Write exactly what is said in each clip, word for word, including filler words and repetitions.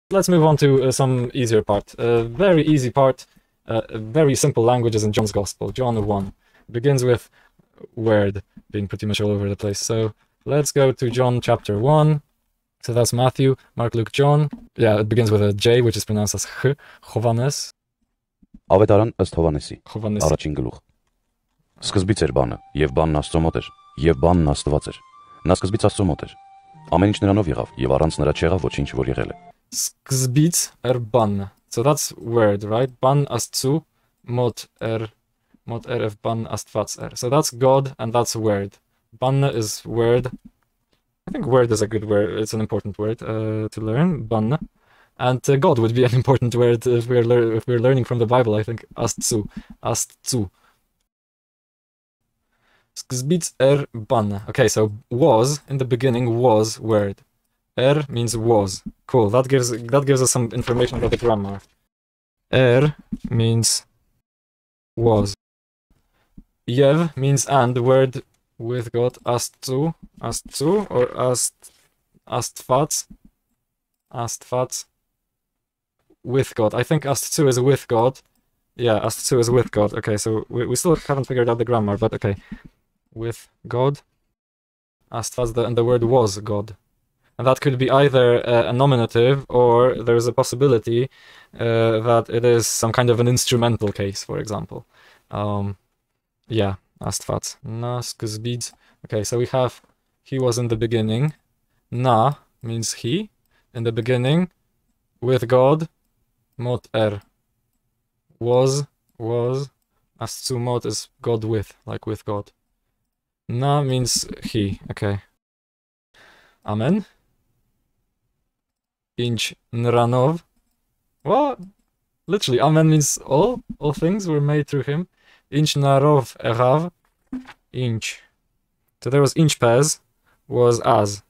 Let's move on to uh, some easier part. A uh, very easy part, uh, very simple languages in John's Gospel. John one. Begins with word being pretty much all over the place. So let's go to John chapter one. So that's Matthew, Mark, Luke, John. Yeah, it begins with a J, which is pronounced as Ch, Chovanes. Ավետարան ըստ Հովանեսի, Chovanes. առաջին գլուխ։ Սկզբից էր բանը, եւ բանն Աստծո մոտ էր, եւ բանն Աստված էր։ Նա սկզբից Աստծո մոտ էր։ Ամեն ինչ նրանով եղավ, եւ առանց նրա չեղավ ոչինչ, որ եղել է։ Skzbit er ban. So that's word, right? Ban astzu, mot er, mot er if ban astvats er. So that's God and that's word. Ban is word. I think word is a good word. It's an important word uh, to learn. Ban. And uh, God would be an important word if we're lear if we're learning from the Bible. I think astzu, astzu. Skzbit er ban. Okay, so was in the beginning was word. Er means was. Cool. That gives that gives us some information about the grammar. Er means was. Yev means and, word with God. Astzu, astzu, or ast, astvats, astvats, with God. I think astzu is with God. Yeah, astzu is with God. Okay, so we, we still haven't figured out the grammar, but okay. With God. Astvats, the, and the word was God. And that could be either uh, a nominative, or there's a possibility uh, that it is some kind of an instrumental case, for example. Um, yeah, astvats. Na skzbid. Okay, so we have he was in the beginning. Na means he in the beginning with God. Mot er was was. Astzu mot is God with, like with God. Na means he. Okay. Amen. Inch nranov. What? Literally, amen means all. All things were made through him. Inch narov erav. Inch. So there was inch pairs, was as.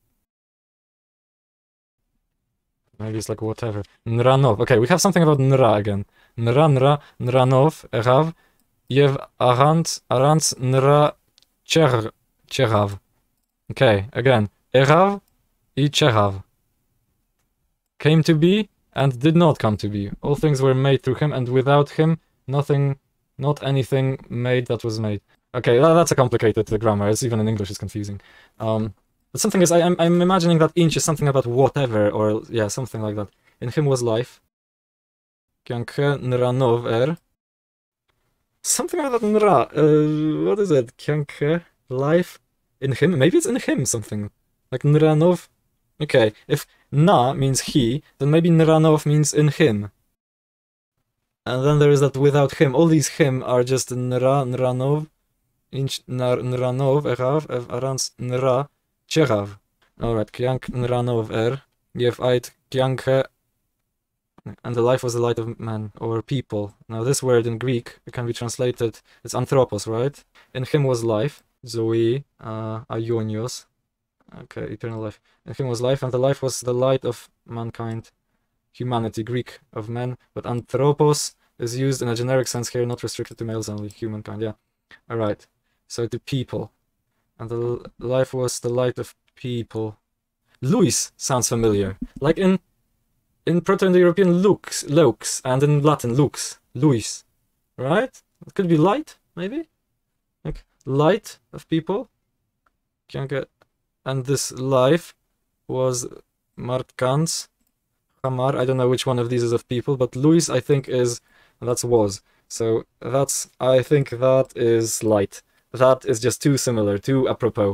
Maybe it's like whatever. Nranov. Okay, we have something about nra again. Nra, nra, nranov, erav. Yev arant, arant, nra, cher, cherav. Okay, again. Erav, I cherav. Came to be and did not come to be. All things were made through him, and without him, nothing, not anything made that was made. Okay, that, that's a complicated the grammar. It's even in English, it's confusing. Um, but something is, I, I'm, I'm imagining that inch is something about whatever, or yeah, something like that. In him was life. Kyankhe nranov er. Something about nra. Uh, what is it? Kyankhe, life in him. Maybe it's in him something like nranov. Okay, if na means he, then maybe nranov means in him. And then there is that without him. All these him are just nra, nranov, inch nar, nranov, erav, arans nra, cherav. Alright, kyank nranov er, yev ait kyankhe, and the life was the light of man, or people. Now this word in Greek, it can be translated, it's anthropos, right? In him was life, zoe, uh, aionios. Okay, eternal life. In him was life, and the life was the light of mankind, humanity, Greek of men. But anthropos is used in a generic sense here, not restricted to males only, humankind, yeah. Alright, so to people. And the life was the light of people. Luis sounds familiar. Like in in Proto-Indo-European lux, lux, and in Latin lux, luis. Right? It could be light, maybe? Like light of people. Can't get. And this life was Martkans, Hamar, I don't know which one of these is of people, but Luis I think is, that's was. So that's, I think that is light. That is just too similar, too apropos.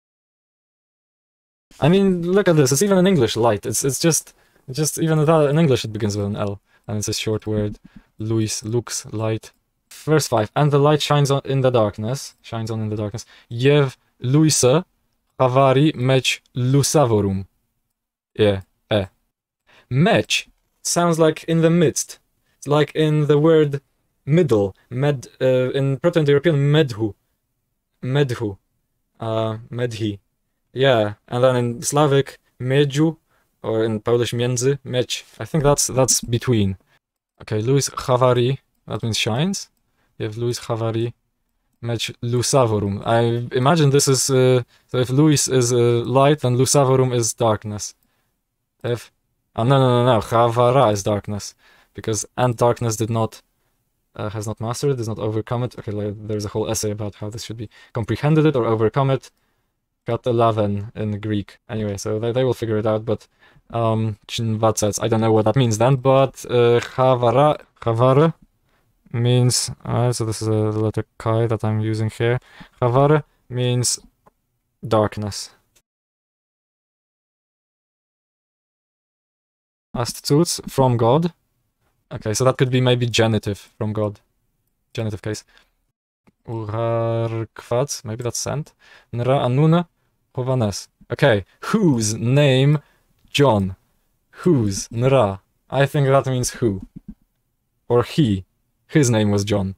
I mean, look at this, it's even in English, light. It's it's just, it's just even that in English it begins with an L. And it's a short word, Luis, lux, light. Verse five, and the light shines on in the darkness, shines on in the darkness. Yev Luisa, Havari mech lusavorum. Yeah, eh. Mech sounds like in the midst. It's like in the word middle. Med, uh, in Proto-Indo-European, medhu. Medhu. Uh, medhi. Yeah, and then in Slavic, medju, or in Polish, między, mech. I think that's that's between. Okay, Luis Havari, that means shines. You have Luis Havari. Mech lusavorum. I imagine this is, uh, so if Luis is uh, light, then lusavorum is darkness. If Oh, no, no, no, no. Chavara is darkness. Because and darkness did not, uh, has not mastered it, does not overcome it. Okay, like, there's a whole essay about how this should be comprehended it or overcome it. Katelaven in Greek. Anyway, so they, they will figure it out, but um, Chinvacets, I don't know what that means then, but uh, Chavara, Chavara means, uh, so this is a letter Chi that I'm using here. Chavara means darkness. Astzuts, from God. Okay, so that could be maybe genitive, from God. Genitive case. Urarkvats, maybe that's sent. Nra anuna hovanes. Okay, whose name John? Whose? Nra. I think that means who. Or he. His name was John.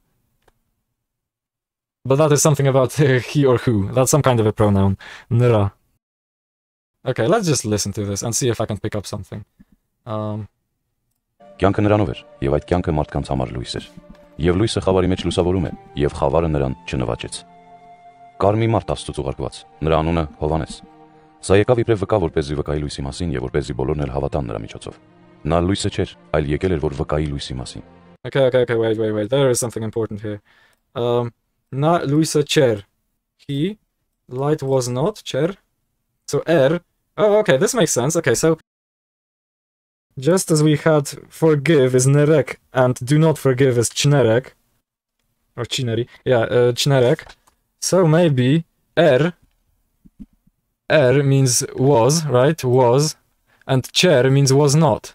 But that is something about uh, he or who. That's some kind of a pronoun. Nra. Okay, let's just listen to this and see if I can pick up something. Um, Կյանքը նրանով էր, եւ այդ կյանքը մարդկանց համար լույս էր։ Եվ լույսը խավարի մեջ լուսավորում է, եւ խավարը նրան չնվաճեց։ Կար մի մարդ Աստծուց ուղարկված, նրա անունը Հովանես։ Սա եկավ իբրև վկա, որպեսզի վկայի լույսի մասին եւ որպեսզի բոլորն էլ հավատան նրա միջոցով։ Նա լույսը չէր, այլ եկել էր որ վկայի լույսի մասին։ Okay, okay, okay, wait, wait, wait. There is something important here. Um, na luisa cher. He, light was not, cher. So er. Oh, okay, this makes sense. Okay, so just as we had forgive is nerek and do not forgive is chnerek, or chineri, yeah, uh, chnerek. So maybe er, er means was, right? Was, and cher means was not.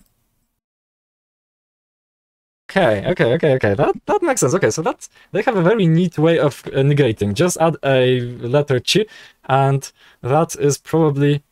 Okay, okay, okay, okay. That that makes sense. Okay, so that's they have a very neat way of uh, negating. Just add a letter chi, and that is probably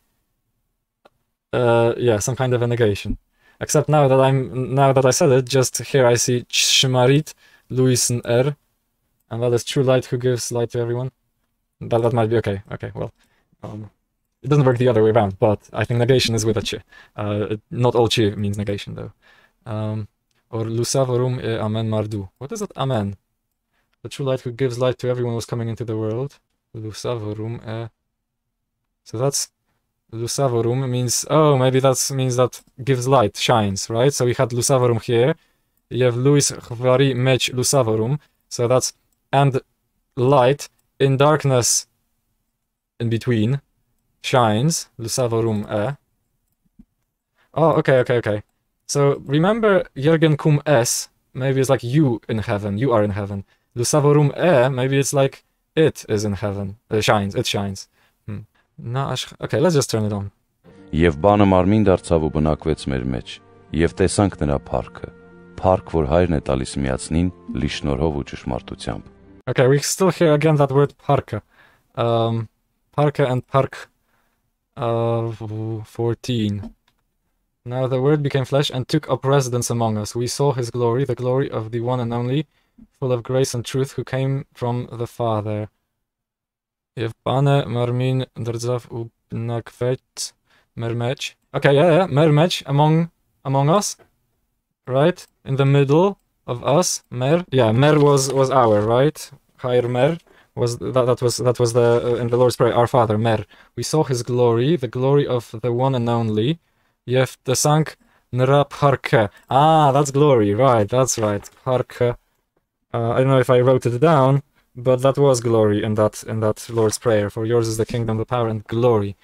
uh yeah some kind of a negation. Except now that I'm now that I said it, just here I see Shmarit, Luisen er, and that is true light who gives light to everyone. That that might be okay. Okay, well, um, it doesn't work the other way around, but I think negation is with a chi. Uh, not all chi means negation though. Um, or Lusavorum e amen mardu. What is that amen? The true light who gives light to everyone was coming into the world. Lusavorum e. So that's. Lusavorum means, oh, maybe that means that gives light, shines, right? So we had Lusavorum here. You have Luis Chvari Mech Lusavorum. So that's, and light in darkness in between shines, Lusavorum e. Oh, okay, okay, okay. So remember Jürgen cum es, maybe it's like you in heaven, you are in heaven. Lusavorum e, maybe it's like it is in heaven, it shines, it shines. Hmm. Okay, let's just turn it on. Եվ բանը մարմին դարձավ ու բնակվեց մեր մեջ, եւ տեսանք նրա փառքը, փառք, որ հայրն է տալիս միացնին, լի շնորհով ու ճշմարտությամբ. Okay, we still hear again that word parka. Um, parka and park uh, fourteen. Now the word became flesh and took up residence among us. We saw his glory, the glory of the one and only, full of grace and truth, who came from the Father. Եվ բանը մարմին դարձավ ու բնակվեց մեր մեջ. Okay, yeah, yeah, մեր մեջ, among, among us, right? In the middle of us, mer. Yeah, mer was was our, right? Hayr mer was that that was that was the uh, in the Lord's Prayer, our Father, mer. We saw his glory, the glory of the one and only. Եվ տեսանք նրա փառքը. Ah, that's glory, right? That's right. Փառքը. Uh, I don't know if I wrote it down. But that was glory in that in that Lord's Prayer. For yours is the kingdom, the power, and glory.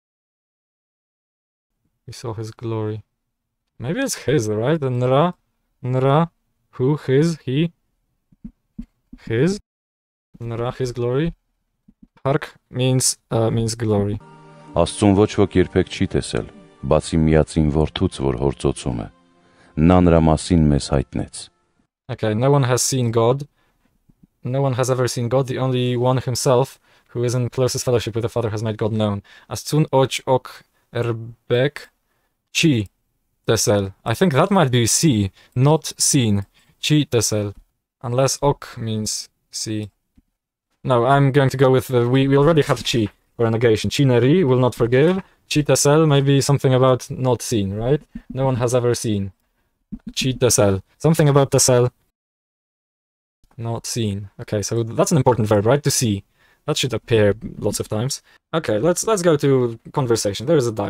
We saw his glory. Maybe it's his, right? The nra, nra, who, his, he, his, nra, his glory. Park means uh, means glory. Աստծուն ոչ ոք երբեք չի տեսել, բացի միածին որդուց, որ հործոցում է։ Նա նրա մասին մեզ հայտնեց. Okay, no one has seen God. No one has ever seen God. The only one himself, who is in closest fellowship with the Father, has made God known. Astun och ok erbek chi tesel. I think that might be see, not seen. Chi tesel. Unless ok means see. No, I'm going to go with the, we, we already have chi for a negation. Chi neri, will not forgive. Chi tesel, maybe something about not seen, right? No one has ever seen. Chi tesel. Something about tesel. Not seen. Okay, so that's an important verb, right? To see. That should appear lots of times. Okay, let's let's go to conversation. There is a dialogue.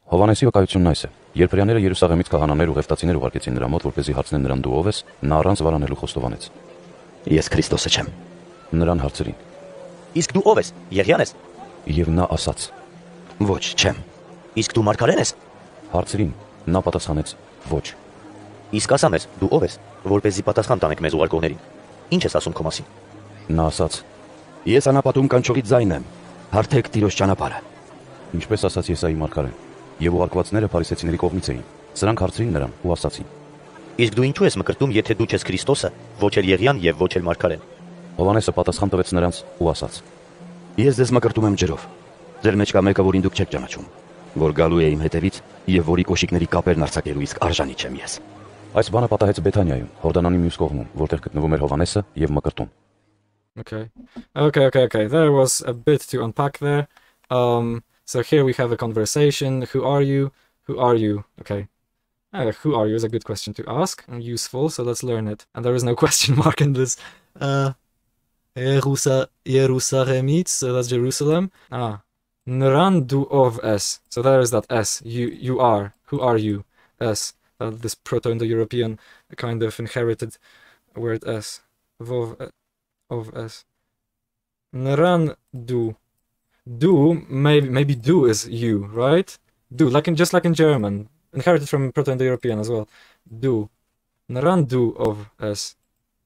Հովանեսի վկայությունն այս է. Երբ հրեաները Երուսաղեմից քահանաներ ու ղևտացիներ ուղարկեցին նրա մոտ, որպեսզի հարցնեն նրան դու ով ես, նա առանց վարանելու խոստովանեց. Ես Քրիստոսը չեմ։ Նրան հարցրին. Իսկ դու ով ես։ Եղիան ես։ Եվ նա ասաց. Ոչ, չեմ։ Իսկ դու Մարգարեն ես։ Հարցրին. Նա պատասխանեց. Ոչ։ Իսկ ասա մեզ, դու ով ես, որպեսզի պատասխան տանենք մեզ ուղարկողներին։ Ինչ ես ասում քո մասին։ Նա ասաց. Ես անապատում կանչողի ձայն եմ։ Հարթեք Տիրոջ ճանապարհը։ Ինչպես ասաց Եսայի մարգարեն, եւ ուղարկվածները փարիսեցիների կողմից էին։ Սրանք հարցրին նրան ու ասացին. Իսկ դու ինչու ես մկրտում, եթե դու չես Քրիստոսը, ոչ էլ Եղիան եւ ոչ էլ Մարգարեն։ Հովանեսը պատասխան տվեց նրանց ու ասաց. Ես ձեզ մկրտում եմ ջրով։ Ձեր մեջ կա մեկը, որին դուք չեք ճանաչում, որ գալու է իմ հետևից եւ որի կոշիկների կապերն արձակելու իսկ արժանի չեմ ես։ Այս բանը պատահեց Բեթանիայում, Հորդանանի մյուս կողմում, որտեղ գտնվում էր Հովանեսը եւ մկրտում։ Okay. Okay, okay, okay. There was a bit to unpack there. Um, so here we have a conversation. Who are you? Who are you? Okay. Uh, who are you is a good question to ask and useful, so let's learn it. And there is no question mark in this. Uh, Jerusa- Jerusalemit, so that's Jerusalem. Ah. Nran du ov es. So there is that S. You you are. Who are you? S. Uh, this Proto-Indo-European kind of inherited word S. Vov of S. Nran du. Du, maybe maybe du is you, right? Du, like in just like in German. Inherited from Proto-Indo-European as well. Du. Nran du of S.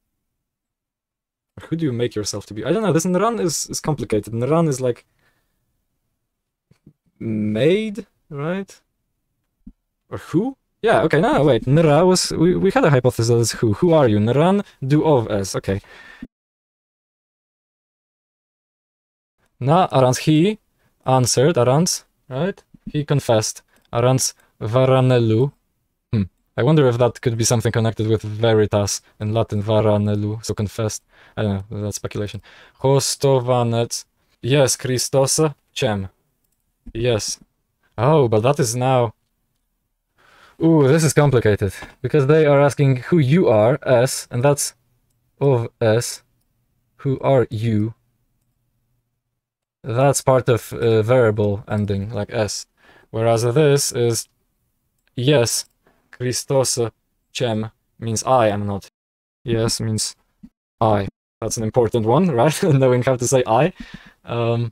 Who do you make yourself to be? I don't know. This Nran is, is complicated. Nran is like made, right? Or who? Yeah, okay, no, wait. Nra was, we, we had a hypothesis as who. Who are you? Nran du of S, okay. Na, Arans, he answered, Arans, right? He confessed. Arans varanelu. Hmm. I wonder if that could be something connected with veritas in Latin, varanelu, so confessed. I don't know, that's speculation. Hostovanet. Yes, Christos, chem. Yes. Oh, but that is now... Ooh, this is complicated. Because they are asking who you are, S, and that's of S. Who are you? That's part of uh, variable ending, like S. Whereas this is yes, Christos chem means I am not. Yes means I. That's an important one, right? Knowing how to say I. Um,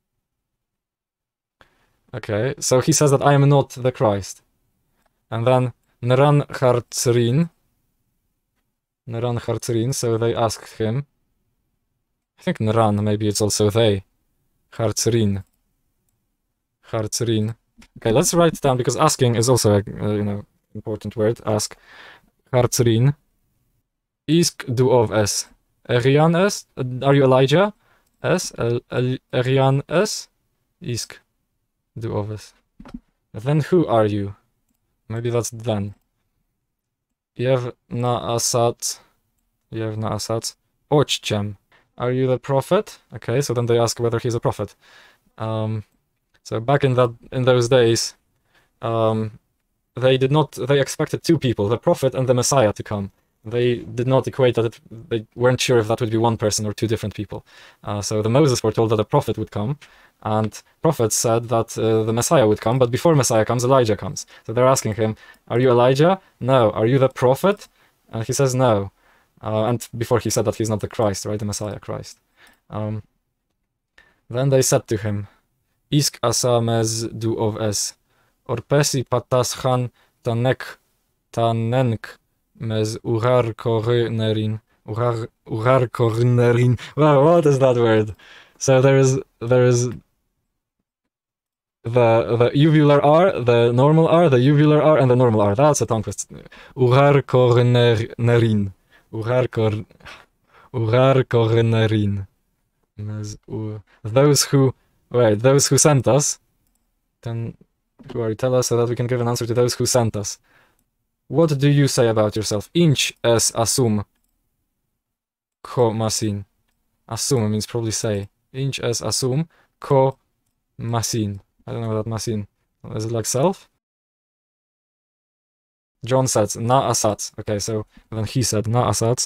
okay, so he says that I am not the Christ. And then Nran Hartzrin. Nran Hartzrin, so they asked him. I think Nran, maybe it's also they. Hartzrin. Hartzrin. Okay, let's write it down because asking is also a uh, you know important word. Ask. Hartzrin. Isk du of S. Erian S. Are you Elijah? S. Erian S. Isk du of S. Then who are you? Maybe that's then. Yev na asat. Yev na asat. Ochchem. Are you the prophet? Okay, so then they ask whether he's a prophet. Um, so back in that in those days, um, they did not. They expected two people, the prophet and the Messiah, to come. They did not equate that. It, they weren't sure if that would be one person or two different people. Uh, so the Moses were told that a prophet would come, and prophets said that uh, the Messiah would come. But before Messiah comes, Elijah comes. So they're asking him, "Are you Elijah? No. Are you the prophet?" And he says, "No." Uh, and before he said that he's not the Christ, right? The Messiah, Christ. Um, then they said to him, Isk asamez du of es, orpesi pataschan tanek tanenk mez ugar kornerin, ugar ugar kornerin. Wow, what is that word? So there is there is the the uvular R, the normal R, the uvular R, and the normal R. That's a tongue twister. Ugar kornerin. Ugar kor, ugar kornerin. Those who, wait, those who sent us. Then, who are you? Tell us so that we can give an answer to those who sent us. What do you say about yourself? Inch es asum. Ko masin. Asum means probably say. Inch es asum. Ko masin. I don't know what that masin. Is it like self? John said, na asat. Okay, so then he said, na asat.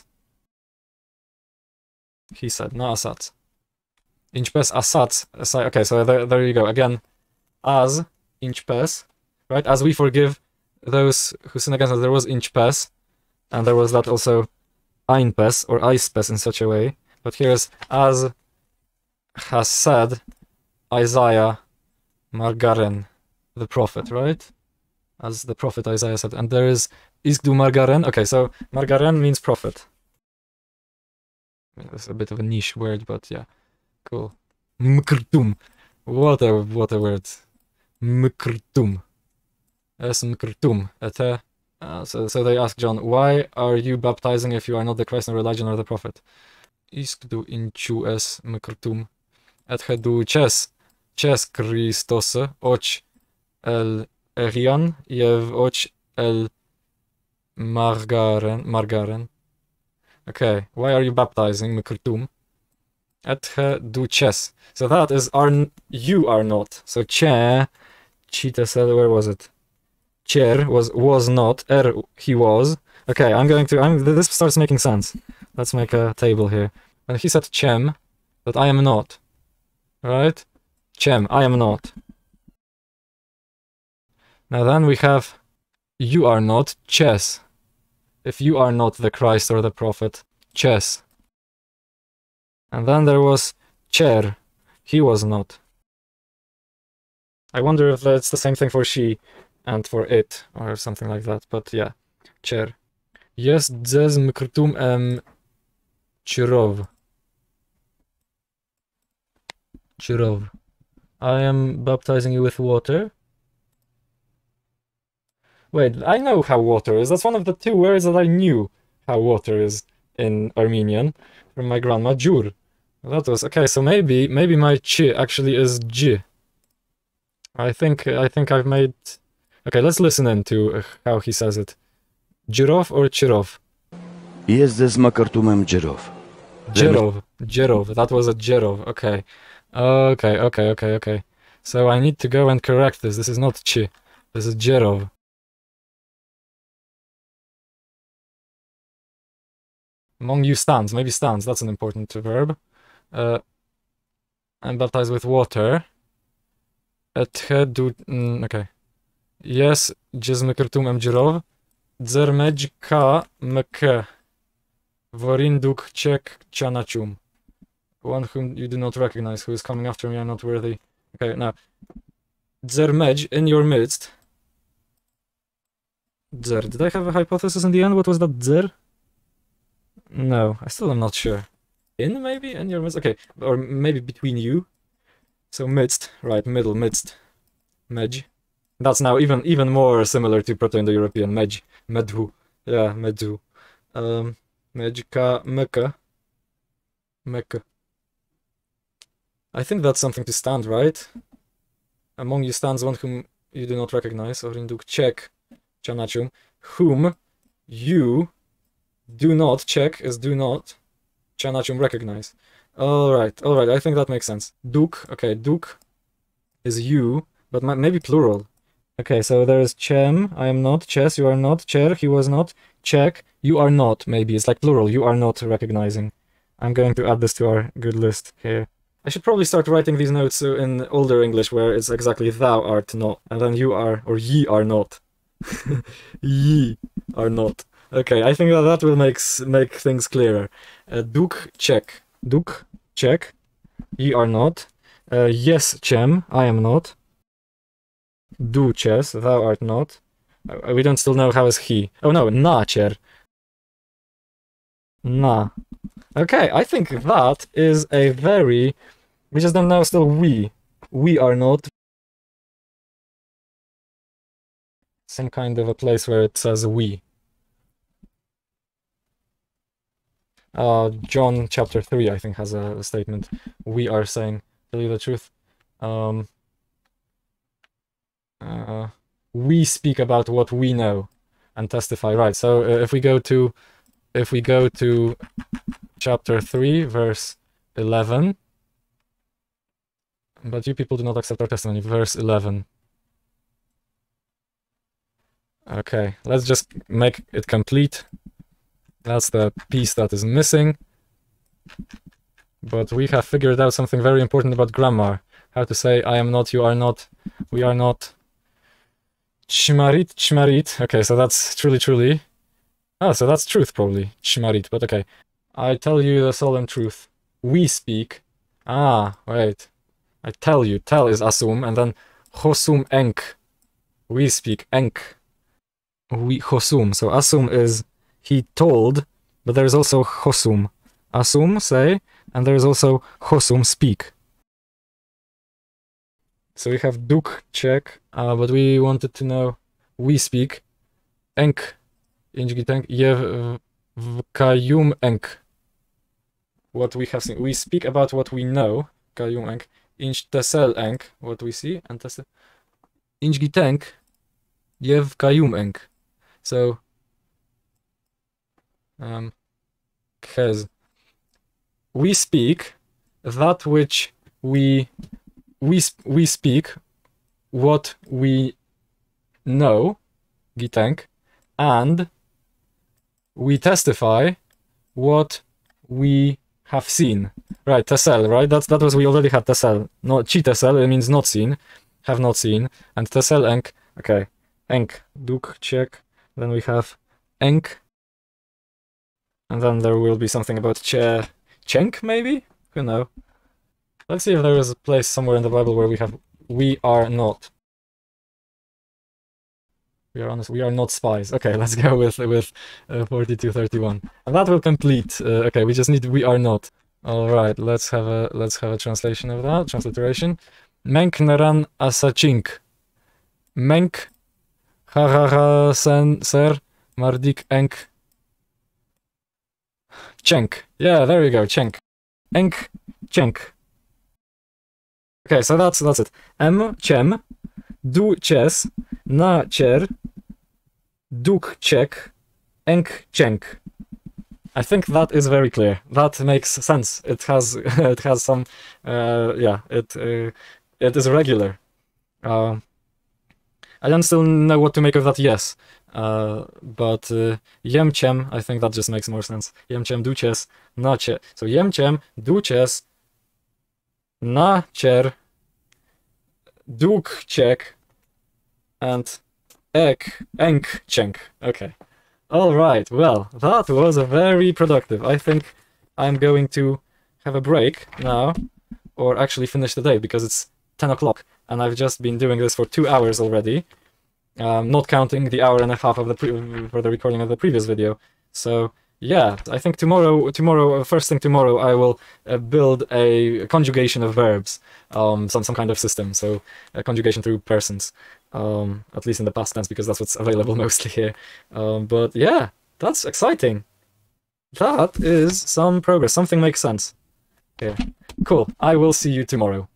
He said, na asat. Inch pes asat. Okay, so there, there you go. Again, as, inch pes, right? As we forgive those who sin against us. There was inchpes, and there was that also einpes or eispes in such a way. But here's as has said Isaiah Margaren, the prophet, right? As the prophet Isaiah said. And there is Iskdu Margaren. Okay, so Margaren means prophet. That's a bit of a niche word, but yeah, cool. Mkrtum. What a, what a word. Mkrtum. Es mkrtum. Ete. Uh, so, so they ask John, why are you baptizing if you are not the Christ nor Elijah nor the prophet? Iskdu inchu es mkrtum. Ethe du ches. Ches Christos. Och el Erian. Jev och el Margaren. Margaren. Okay, why are you baptizing Mkrtum? Ethe du ches. So that is are you are not. So che, chita said, where was it? Cher was was not. Er he was. Okay, I'm going to. I'm. This starts making sense. Let's make a table here. And he said chem, that I am not. Right? Chem, I am not. Now then we have you are not. Ches. If you are not the Christ or the prophet, ches. And then there was cher, he was not. I wonder if that's the same thing for she and for it, or something like that, but yeah, cher. Yes, dzez mkrtum em chirov. Chirov. I am baptizing you with water. Wait, I know how water is. That's one of the two words that I knew how water is in Armenian from my grandma, jur. That was okay. So maybe, maybe my chi actually is j. I think, I think I've made. Okay, let's listen in to uh, how he says it. Jirov or chirov? Ես ձեզ մկրտում եմ ջրով. Jerov, Jerov. That was a Jerov. Okay, okay, okay, okay, okay. So I need to go and correct this. This is not chi. This is Jerov. Among you stands, maybe stands, that's an important verb. Uh, I'm baptized with water. Ethe du... Mm, okay. Yes, jizmekirtum em jirov. Dzermej ka meke. Vorinduk chek chanachum. One whom you do not recognize, who is coming after me, I'm not worthy. Okay, now. Dzermej, in your midst. Dzer. Did I have a hypothesis in the end? What was that dzer? No, I still am not sure. In, maybe? In your midst? Okay, or maybe between you. So midst, right, middle, midst. Mej. That's now even even more similar to Proto-Indo-European. Mej. Medhu. Yeah, medhu. Um, Mej ka meka. Meka. I think that's something to stand, right? Among you stands one whom you do not recognize. Or induk check. Chanachum. Whom you do not check is do not chanachum recognize. Alright, alright, I think that makes sense. Duk, okay, duk is you, but maybe plural. Okay, so there is chem, I am not, ches, you are not, cher, he was not, check, you are not, maybe. It's like plural, you are not recognizing. I'm going to add this to our good list here. I should probably start writing these notes in older English where it's exactly thou art not, and then you are, or ye are not. Ye are not. Okay, I think that that will make make things clearer. Uh, Duk check. Duk check. Ye are not. Uh, yes, chem. I am not. Du ches. Thou art not. Uh, we don't still know how is he. Oh no, na cher. Na. Okay, I think that is a very. We just don't know still we. We are not. Some kind of a place where it says we. Uh, John chapter three, I think, has a, a statement. We are saying, tell you the truth. Um, uh, we speak about what we know and testify. Right. So uh, if we go to, if we go to chapter three, verse eleven. But you people do not accept our testimony. Verse eleven. Okay, let's just make it complete. That's the piece that is missing. But we have figured out something very important about grammar. How to say I am not, you are not, we are not. Chmarit, chmarit. Okay, so that's truly, truly. Oh, so that's truth, probably. Chmarit, but okay. I tell you the solemn truth. We speak. Ah, wait. I tell you. Tell is asum, and then hosum enk. We speak enk. We hosum. So asum is he told, but there's also hosum. Asum, say, and there's also hosum, speak. So we have duk, check, uh, but we wanted to know we speak. Enk. Injgitank. Jev vkayum enk. What we have seen. We speak about what we know. Kayum enk. Inch tesel enk. What we see. And tesel. Injgitank. Jev kayum enk. So. Um. Khez. We speak that which we we we speak what we know, gitank, and we testify what we have seen. Right, tesel, right? That's that was we already had tesel. No, chi tesel, it means not seen, have not seen, and tesel enk. Okay, enk, duk, check. Then we have enk, and then there will be something about che. Chenk, maybe? Who knows? Let's see if there is a place somewhere in the Bible where we have we are not. We are honest. We are not spies. Okay, let's go with with uh, forty-two thirty-one, and that will complete. Uh, okay, we just need we are not. All right, let's have a let's have a translation of that. Transliteration. Menk naran asachink. Menk harara sen ser mardik enk. Chenk. Yeah, there we go, Chenk. Enk, Chenk. Okay, so that's that's it. M, chem, du, ches, na, cher, duk, chek, enk, chenk. I think that is very clear. That makes sense. It has it has some uh, yeah. It uh, it is regular. Uh, I don't still know what to make of that. Yes. Uh, but uh, yemchem, I think that just makes more sense. Yemchem duches na cher. So yemchem duches na cher duk chek and ek enk chenk. Okay. All right. Well, that was very productive. I think I'm going to have a break now, or actually finish the day because it's ten o'clock and I've just been doing this for two hours already. Um, not counting the hour and a half of the pre for the recording of the previous video. So yeah, I think tomorrow, tomorrow, first thing tomorrow, I will uh, build a conjugation of verbs, um, some some kind of system. So a conjugation through persons, um, at least in the past tense, because that's what's available mostly here. Um, but yeah, that's exciting. That is some progress. Something makes sense. Yeah, cool. I will see you tomorrow.